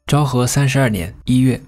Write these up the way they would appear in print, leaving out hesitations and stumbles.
昭和32年1月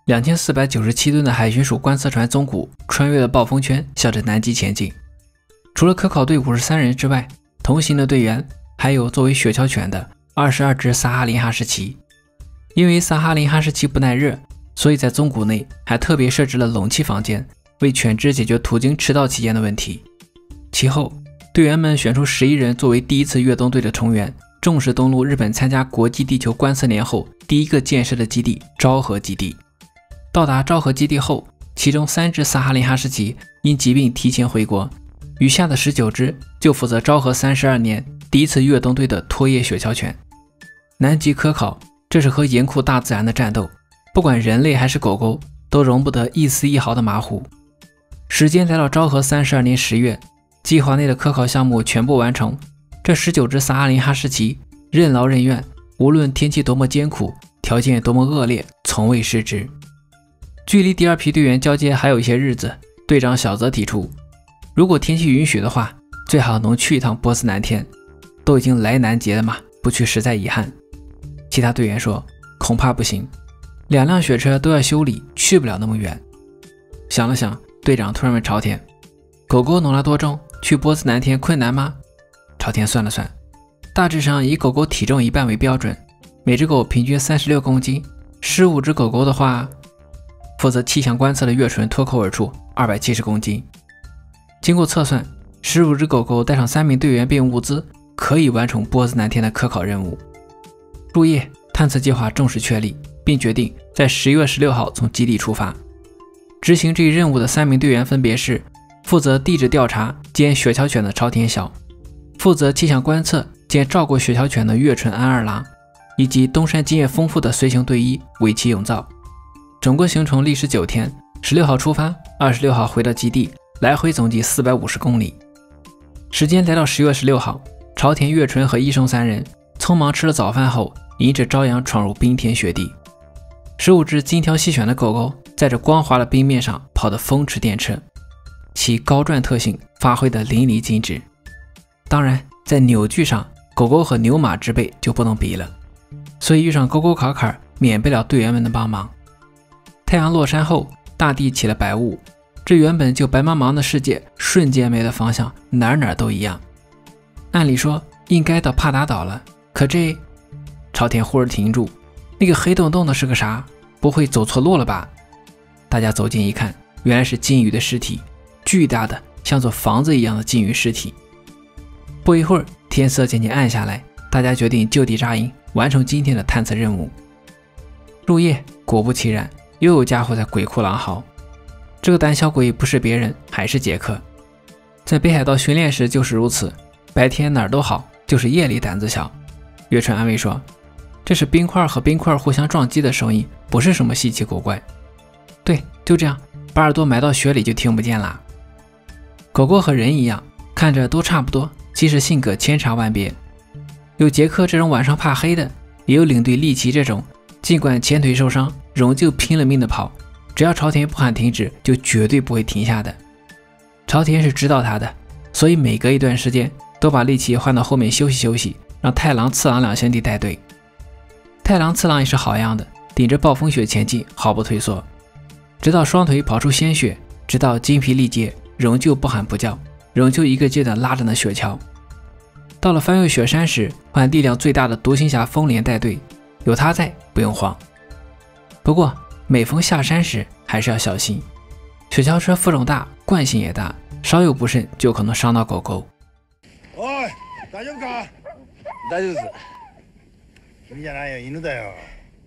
，2497吨的海巡署观测船宗谷穿越了暴风圈，向着南极前进。除了科考队53人之外，同行的队员还有作为雪橇犬的22只萨哈林哈士奇。因为萨哈林哈士奇不耐热，所以在宗谷内还特别设置了冷气房间，为犬只解决途经迟到期间的问题。其后，队员们选出11人作为第一次越冬队的成员，正式登陆日本参加国际地球观测年后第一个建设的基地昭和基地。到达昭和基地后，其中3只萨哈林哈士奇因疾病提前回国，余下的19只就负责昭和32年第一次越冬队的拖曳雪橇犬。南极科考，这是和严酷大自然的战斗，不管人类还是狗狗，都容不得一丝一毫的马虎。时间来到昭和32年10月，计划内的科考项目全部完成，这19只萨哈林哈士奇任劳任怨，无论天气多么艰苦，条件多么恶劣，从未失职。距离第二批队员交接还有一些日子，队长小泽提出，如果天气允许的话，最好能去一趟波斯南天，都已经来南极了嘛，不去实在遗憾。其他队员说，恐怕不行，2辆雪车都要修理，去不了那么远。想了想，队长突然问朝田，狗狗能拉多重，去波斯南天困难吗？朝田算了算，大致上以狗狗体重1半为标准，每只狗平均36公斤，15只狗狗的话，负责气象观测的月纯脱口而出270公斤。经过测算，15只狗狗带上3名队员并物资，可以完成波斯南天的科考任务。入夜，探测计划正式确立，并决定在10月16号从基地出发。执行这一任务的3名队员分别是负责地质调查兼雪橇犬的朝田晓，负责气象观测兼照顾雪橇犬的月纯安二郎，以及登山经验丰富的随行队医尾崎永造。整个行程历时9天，16号出发，26号回到基地，来回总计450公里。时间来到10月16号，朝田、月纯和医生3人匆忙吃了早饭后，迎着朝阳闯入冰天雪地。15只精挑细选的狗狗在这光滑的冰面上跑得风驰电掣，其高转特性发挥得淋漓尽致。当然，在扭矩上，狗狗和牛马之辈就不能比了，所以遇上沟沟坎坎，免不了队员们的帮忙。太阳落山后，大地起了白雾，这原本就白茫茫的世界瞬间没了方向，哪哪都一样。按理说应该到帕达岛了，可这……朝田忽而停住，那个黑洞洞的是个啥？不会走错路了吧？大家走近一看，原来是鲸鱼的尸体，巨大的像座房子一样的鲸鱼尸体。不一会儿，天色渐渐暗下来，大家决定就地扎营，完成今天的探测任务。入夜，果不其然，又有家伙在鬼哭狼嚎。这个胆小鬼不是别人，还是杰克。在北海道训练时就是如此，白天哪儿都好，就是夜里胆子小。月川安慰说，这是冰块和冰块互相撞击的声音，不是什么稀奇古怪。对，就这样，把耳朵埋到雪里就听不见啦。狗狗和人一样，看着都差不多，其实性格千差万别。有杰克这种晚上怕黑的，也有领队利奇这种尽管前腿受伤仍旧拼了命的跑，只要朝田不喊停止就绝对不会停下的。朝田是知道他的，所以每隔一段时间都把利奇换到后面休息休息，让太郎、次郎2兄弟带队。太郎、次郎也是好样的，顶着暴风雪前进，毫不退缩，直到双腿跑出鲜血，直到筋疲力竭，仍旧不喊不叫，仍旧一个劲的拉着那雪橇。到了翻越雪山时，换力量最大的独行侠风莲带队，有他在，不用慌。不过每逢下山时还是要小心，雪橇车负重大，惯性也大，稍有不慎就可能伤到狗狗。 おい、大丈夫か？大丈夫です。君じゃないよ、犬だよ。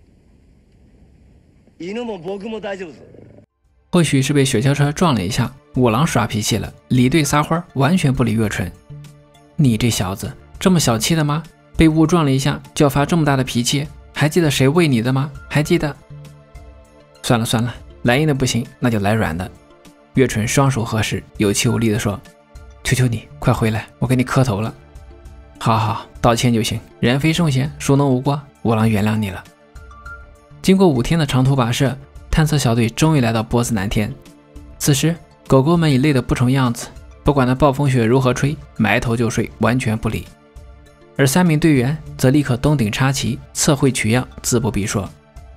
犬も僕も大丈夫です。 或许是被雪橇车撞了一下，五郎耍脾气了，离队撒欢，完全不理月纯。你这小子这么小气的吗？被误撞了一下就要发这么大的脾气？还记得谁喂你的吗？还记得？算了算了，来硬的不行，那就来软的。月纯双手合十，有气无力地说，求求你快回来，我给你磕头了。好好，道歉就行，人非圣贤，孰能无过？五郎原谅你了。经过5天的长途跋涉，探测小队终于来到波斯南天。此时狗狗们已累得不成样子，不管那暴风雪如何吹，埋头就睡，完全不理。而3名队员则立刻登顶插旗，测绘取样，自不必说。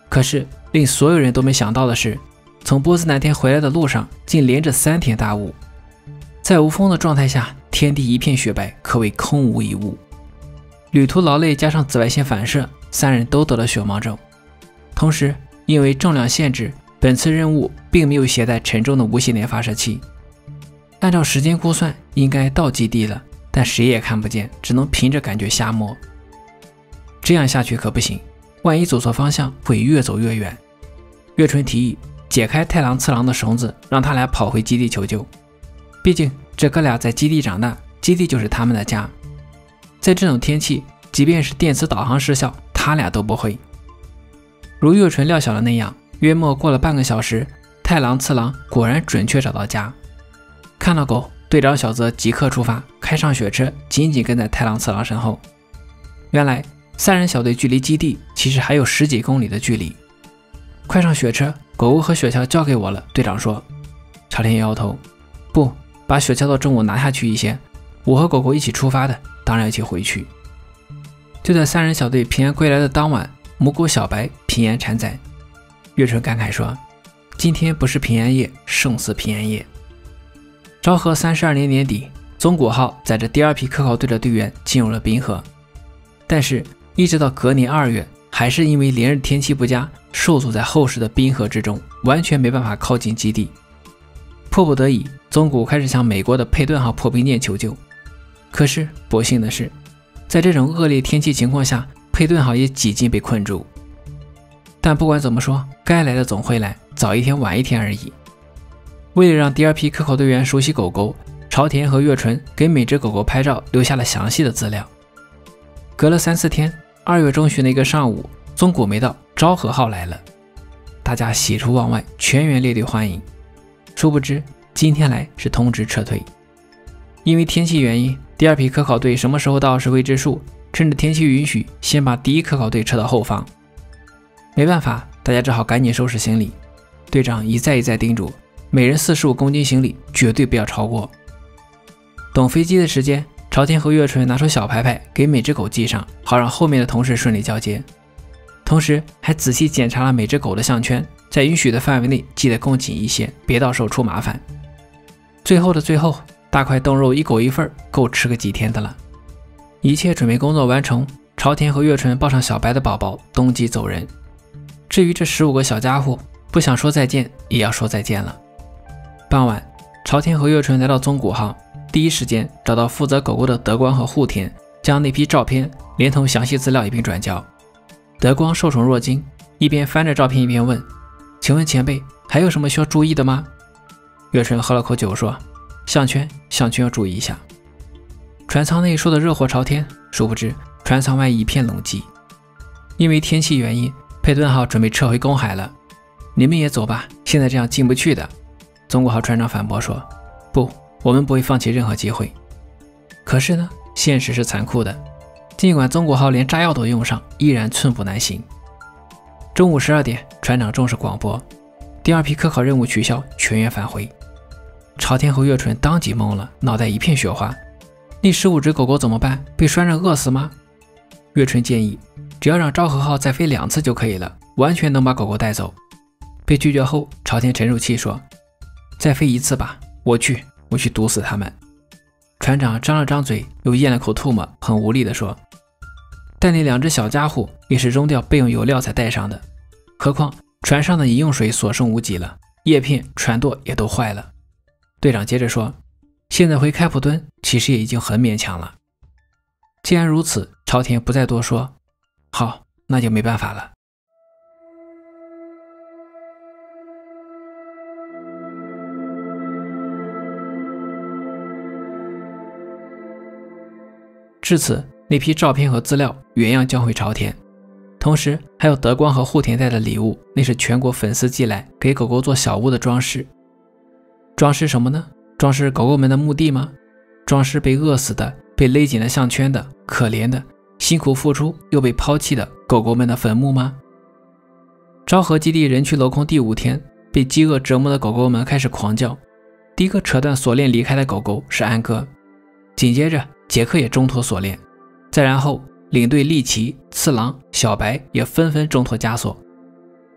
可是令所有人都没想到的是，从波斯南天回来的路上竟连着3天大雾，在无风的状态下，天地一片雪白，可谓空无一物。旅途劳累加上紫外线反射，3人都得了雪盲症。同时因为重量限制，本次任务并没有携带沉重的无线电发射器。按照时间估算，应该到基地了，但谁也看不见，只能凭着感觉瞎摸。这样下去可不行，万一走错方向，会越走越远。月春提议解开太郎次郎的绳子，让他俩跑回基地求救。毕竟这哥俩在基地长大，基地就是他们的家。在这种天气，即便是电磁导航失效，他俩都不会。如月纯料想的那样，约莫过了半个小时，太郎次郎果然准确找到家。看到狗，队长小泽即刻出发，开上雪车，紧紧跟在太郎次郎身后。原来3人小队距离基地其实还有10几公里的距离。快上雪车，狗狗和雪橇交给我了，队长说。朝天摇摇头，不，把雪橇到中午拿下去一些，我和狗狗一起出发的，当然一起回去。就在3人小队平安归来的当晚，母狗小白平安产崽。月春感慨说，今天不是平安夜，胜似平安夜。昭和32年年底，宗谷号载着第2批科考队的队员进入了滨河，但是一直到隔年2月，还是因为连日天气不佳，受阻在厚实的滨河之中，完全没办法靠近基地。迫不得已，宗谷开始向美国的佩顿号破冰舰求救。可是不幸的是，在这种恶劣天气情况下，佩顿号也几近被困住。但不管怎么说，该来的总会来，早一天晚一天而已。为了让第2批科考队员熟悉狗狗，朝田和月纯给每只狗狗拍照，留下了详细的资料。隔了3、4天，2月中旬的一个上午，宗谷没到，昭和号来了，大家喜出望外，全员列队欢迎。殊不知今天来是通知撤退，因为天气原因，第2批科考队什么时候到是未知数，趁着天气允许，先把第1科考队撤到后方。没办法，大家只好赶紧收拾行李。队长一再叮嘱，每人45公斤行李，绝对不要超过。等飞机的时间，朝天和月纯拿出小牌牌给每只狗系上，好让后面的同事顺利交接。同时还仔细检查了每只狗的项圈，在允许的范围内系得更紧一些，别到时候出麻烦。最后的最后，大块冻肉1狗1份，够吃个几天的了。一切准备工作完成，朝天和月纯抱上小白的宝宝，登机走人。至于这15个小家伙，不想说再见也要说再见了。傍晚，朝天和月纯来到宗谷号，第一时间找到负责狗狗的德光和户田，将那批照片连同详细资料一并转交。德光受宠若惊，一边翻着照片一边问，请问前辈还有什么需要注意的吗？月纯喝了口酒说，项圈要注意一下。船舱内说的热火朝天，殊不知船舱外一片冷寂。因为天气原因，佩顿号准备撤回公海了，你们也走吧，现在这样进不去的。宗谷号船长反驳说，不，我们不会放弃任何机会。可是呢，现实是残酷的，尽管宗谷号连炸药都用上，依然寸步难行。中午12点，船长正式广播，第2批科考任务取消，全员返回。朝天和月纯当即懵了，脑袋一片雪花。那15只狗狗怎么办？被拴着饿死吗？月纯建议，只要让昭和号再飞2次就可以了，完全能把狗狗带走。被拒绝后，朝天沉住气说，再飞1次吧，我去毒死他们。船长张了张嘴，又咽了口唾沫，很无力地说，但那2只小家伙也是扔掉备用油料才带上的，何况船上的饮用水所剩无几了，叶片、船舵也都坏了。队长接着说，现在回开普敦其实也已经很勉强了。既然如此，朝田不再多说，好，那就没办法了。至此，那批照片和资料原样交回朝田，同时还有德光和户田带的礼物，那是全国粉丝寄来给狗狗做小屋的装饰。装饰什么呢？装饰狗狗们的墓地吗？装饰被饿死的、被勒紧了项圈的、可怜的、辛苦付出又被抛弃的狗狗们的坟墓吗？昭和基地人去楼空第5天，被饥饿折磨的狗狗们开始狂叫。第一个扯断锁链离开的狗狗是安哥，紧接着杰克也挣脱锁链，再然后领队利奇、次郎、小白也纷纷挣脱枷锁。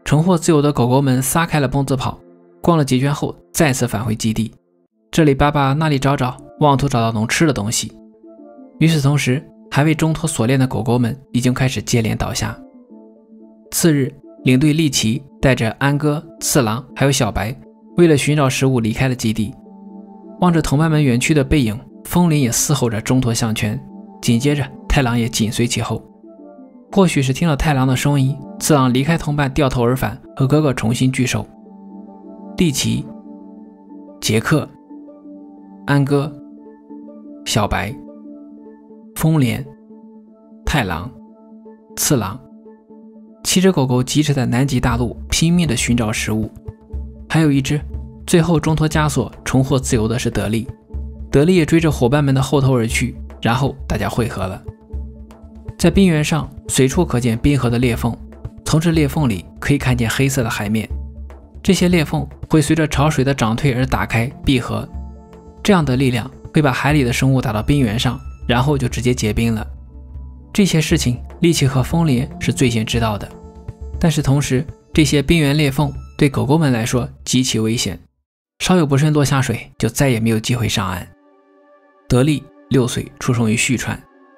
重获自由的狗狗们撒开了蹦子跑，逛了几圈后再次返回基地，这里扒扒那里找找，妄图找到能吃的东西。与此同时，还未挣脱锁链的狗狗们已经开始接连倒下。次日，领队利奇带着安哥、次郎还有小白，为了寻找食物离开了基地。望着同伴们远去的背影，风铃也嘶吼着挣脱项圈，紧接着太郎也紧随其后。或许是听了太郎的声音，次郎离开同伴掉头而返，和哥哥重新聚首。利奇、杰克、安哥、小白、风莲、太郎、次郎，7只狗狗疾驰在南极大陆，拼命地寻找食物。还有一只最后挣脱枷锁重获自由的是德利，德利也追着伙伴们的后头而去，然后大家汇合了。在冰原上随处可见冰河的裂缝，从这裂缝里可以看见黑色的海面，这些裂缝会随着潮水的涨退而打开闭合，这样的力量会把海里的生物打到冰原上，然后就直接结冰了。这些事情利奇和风莲是最先知道的，但是同时这些冰原裂缝对狗狗们来说极其危险，稍有不慎落下水就再也没有机会上岸。德利6岁，出生于旭川。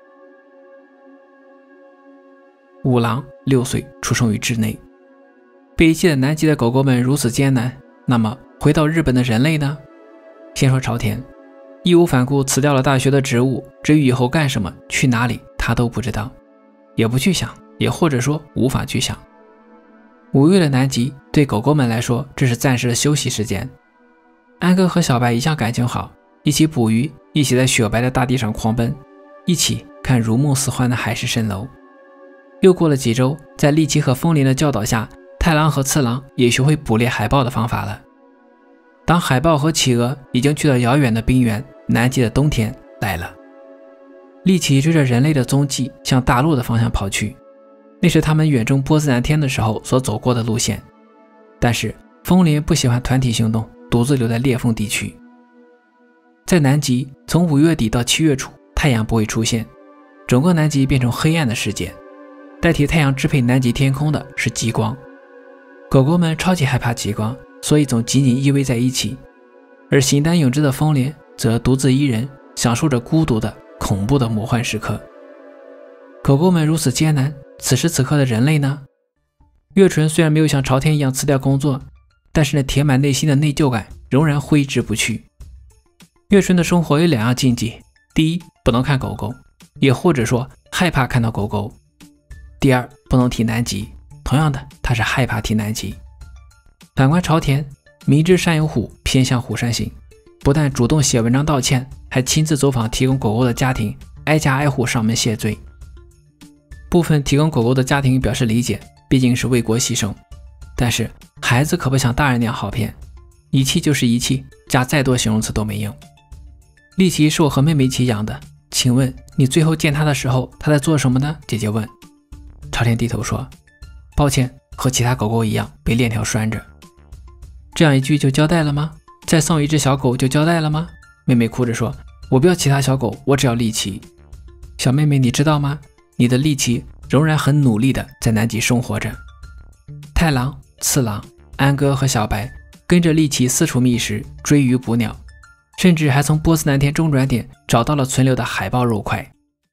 五郎6岁，出生于稚内。被遗弃的南极的狗狗们如此艰难，那么回到日本的人类呢？先说朝田，义无反顾辞掉了大学的职务，至于以后干什么去哪里他都不知道，也不去想，也或者说无法去想。5月的南极对狗狗们来说这是暂时的休息时间。安哥和小白一向感情好，一起捕鱼，一起在雪白的大地上狂奔，一起看如梦似幻的海市蜃楼。又过了几周，在利奇和风铃的教导下，太郎和次郎也学会捕猎海豹的方法了。当海豹和企鹅已经去到遥远的冰原，南极的冬天来了。利奇追着人类的踪迹向大陆的方向跑去，那是他们远征波斯南天的时候所走过的路线。但是风铃不喜欢团体行动，独自留在裂缝地区。在南极，从5月底到7月初，太阳不会出现，整个南极变成黑暗的世界，代替太阳支配南极天空的是极光。狗狗们超级害怕极光，所以总紧紧依偎在一起，而形单影只的风铃则独自一人，享受着孤独的恐怖的魔幻时刻。狗狗们如此艰难，此时此刻的人类呢？月纯虽然没有像朝天一样辞掉工作，但是那填满内心的内疚感仍然挥之不去。月纯的生活有2样禁忌，第一，不能看狗狗，也或者说害怕看到狗狗；第二，不能提南极，同样的，他是害怕提南极。反观朝田，明知山有虎，偏向虎山行，不但主动写文章道歉，还亲自走访提供狗狗的家庭，挨家挨户上门谢罪。部分提供狗狗的家庭表示理解，毕竟是为国牺牲，但是孩子可不像大人那样好骗，遗弃就是遗弃，加再多形容词都没用。利奇是我和妹妹一起养的，请问你最后见他的时候他在做什么呢？姐姐问。朝天低头说，抱歉，和其他狗狗一样被链条拴着。这样一句就交代了吗？再送一只小狗就交代了吗？妹妹哭着说，我不要其他小狗，我只要利奇。小妹妹你知道吗？你的利奇仍然很努力的在南极生活着。太郎、次郎、安哥和小白跟着利奇四处觅食，追鱼捕鸟，甚至还从波斯南天中转点找到了存留的海豹肉块。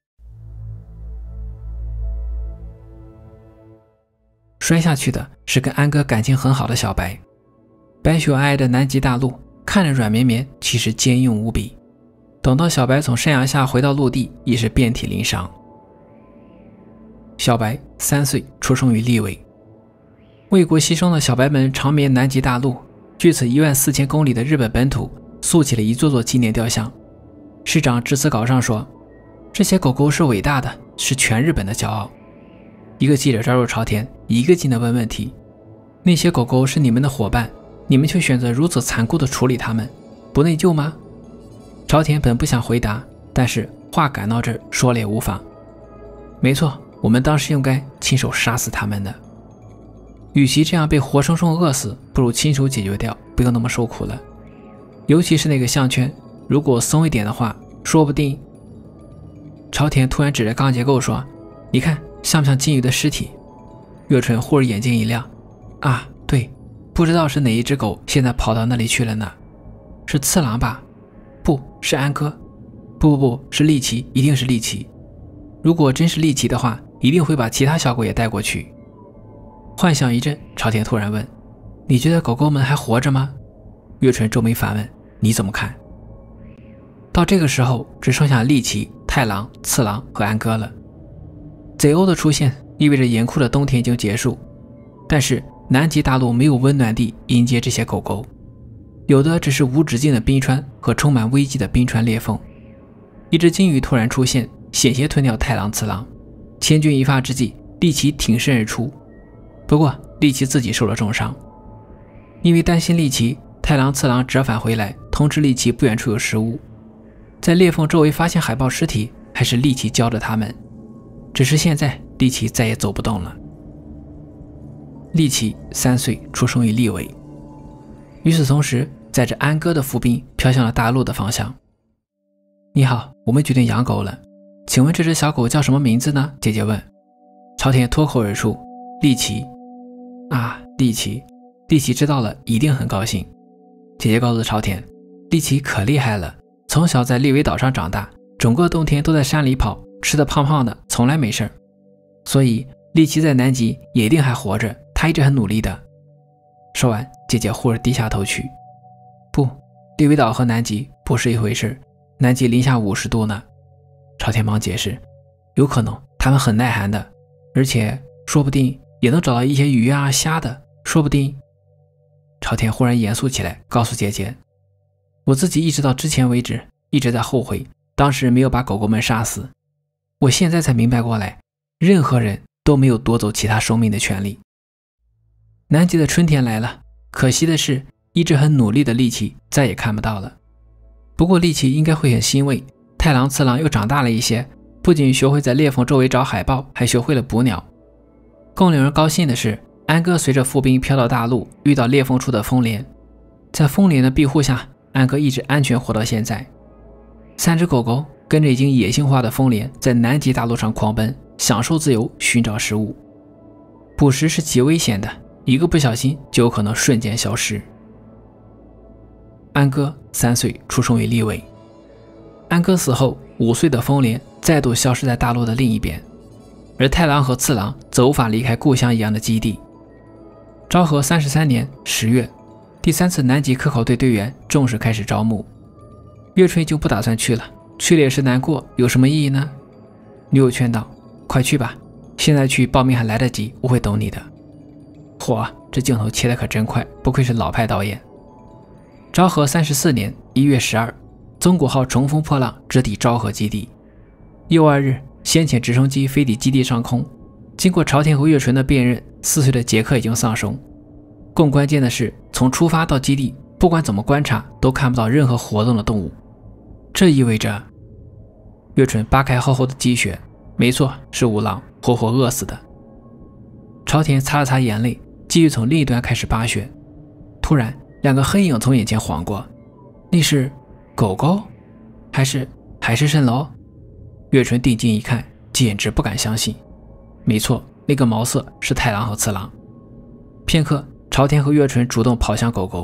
摔下去的是跟安哥感情很好的小白。白雪皑皑的南极大陆看着软绵绵，其实坚硬无比。等到小白从山崖下回到陆地，已是遍体鳞伤。小白3岁，出生于利维。为国牺牲的小白们长眠南极大陆，距此14000公里的日本本土塑起了一座座纪念雕像。市长致辞稿上说，这些狗狗是伟大的，是全日本的骄傲。一个记者抓住朝田，一个劲地问问题，那些狗狗是你们的伙伴，你们却选择如此残酷地处理它们，不内疚吗？朝田本不想回答，但是话赶到这儿说了也无妨。没错，我们当时应该亲手杀死他们的。与其这样被活生生饿死，不如亲手解决掉，不用那么受苦了。尤其是那个项圈，如果松一点的话，说不定……朝田突然指着钢结构说，你看像不像金鱼的尸体？月纯忽而眼睛一亮， 啊，对，不知道是哪一只狗现在跑到那里去了呢？是次郎吧？不是安哥，不，是利奇，一定是利奇。如果真是利奇的话，一定会把其他小狗也带过去。幻想一阵，朝田突然问：你觉得狗狗们还活着吗？月纯皱眉反问：你怎么看？到这个时候，只剩下利奇、太郎、次郎和安哥了。贼鸥的出现意味着严酷的冬天已经结束，但是南极大陆没有温暖地迎接这些狗狗，有的只是无止境的冰川和充满危机的冰川裂缝。一只鲸鱼突然出现，险些吞掉太郎、次郎。千钧一发之际，利奇挺身而出，不过利奇自己受了重伤。因为担心利奇，太郎、次郎折返回来，通知利奇不远处有食物。在裂缝周围发现海豹尸体，还是利奇教着他们。只是现在利奇再也走不动了。利奇3岁，出生于利维。与此同时，载着安哥的浮冰飘向了大陆的方向。你好，我们决定养狗了，请问这只小狗叫什么名字呢？姐姐问。朝田脱口而出：利奇。啊，利奇。利奇知道了一定很高兴。姐姐告诉朝田，利奇可厉害了，从小在利维岛上长大，整个冬天都在山里跑，吃得胖胖的，从来没事儿。所以利奇在南极也一定还活着，他一直很努力的。说完，姐姐忽而低下头去。不，利维岛和南极不是一回事，南极零下50度呢。朝田忙解释，有可能他们很耐寒的，而且说不定也能找到一些鱼啊虾的，说不定。朝田忽然严肃起来，告诉姐姐，我自己一直到之前为止一直在后悔当时没有把狗狗们杀死，我现在才明白过来，任何人都没有夺走其他生命的权利。南极的春天来了，可惜的是一直很努力的利奇再也看不到了。不过利奇应该会很欣慰，太郎、次郎又长大了一些，不仅学会在裂缝周围找海豹，还学会了捕鸟。更令人高兴的是，安哥随着浮冰飘到大陆，遇到裂缝处的风莲，在风莲的庇护下，安哥一直安全活到现在。3只狗狗跟着已经野性化的风莲在南极大陆上狂奔，享受自由，寻找食物。捕食是极危险的，一个不小心就有可能瞬间消失。安哥3岁，出生于利维。安哥死后，5岁的风莲再度消失在大陆的另一边，而太郎和次郎则无法离开故乡一样的基地。昭和33年10月，第3次南极科考队队员正式开始招募。月春就不打算去了，去了也是难过，有什么意义呢？女友劝道：快去吧，现在去报名还来得及，我会等你的。嚯，这镜头切得可真快，不愧是老派导演。昭和34年1月12，宗谷号乘风破浪直抵昭和基地。6、2日，先遣直升机飞抵基地上空，经过朝田和月纯的辨认，4岁的杰克已经丧生。更关键的是，从出发到基地，不管怎么观察都看不到任何活动的动物。这意味着，月纯扒开厚厚的积雪，没错，是五郎，活活饿死的。朝田擦了擦眼泪，继续从另一端开始扒雪。突然2个黑影从眼前晃过，那是狗狗还是蜃楼？月纯定睛一看，简直不敢相信。没错，那个毛色是太郎和次郎。片刻，朝田和月纯主动跑向狗狗。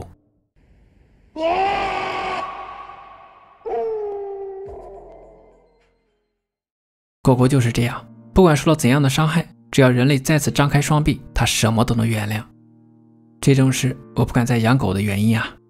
狗狗就是这样，不管受到怎样的伤害，只要人类再次张开双臂，它什么都能原谅。这正是我不敢再养狗的原因啊。